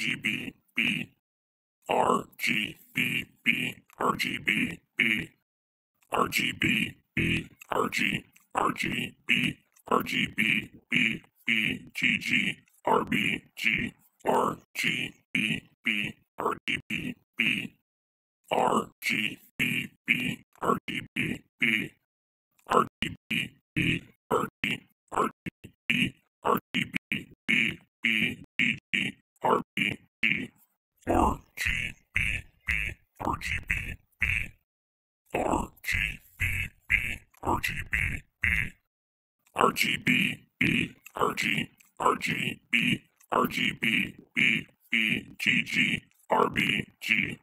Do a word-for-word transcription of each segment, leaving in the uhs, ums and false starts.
RGB B, RGB B, RGB B, RGB B, RG, RGB, RGB B, B, GG, RB, G, RGB B, RGB B, RGB B, RGB B, RGB B, RG, RGB, RGB B, B, GG, RB, G, RGB B, RGB B, RGB B, RGB B, RGB B, RG, RGB, RGB B, B, GG, RB, G.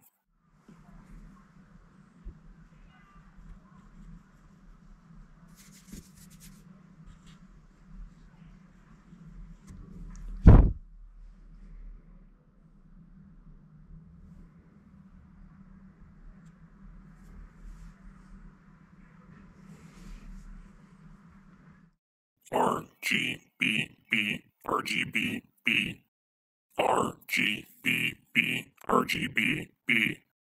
RGB B, RGB B, RGB B, RGB B,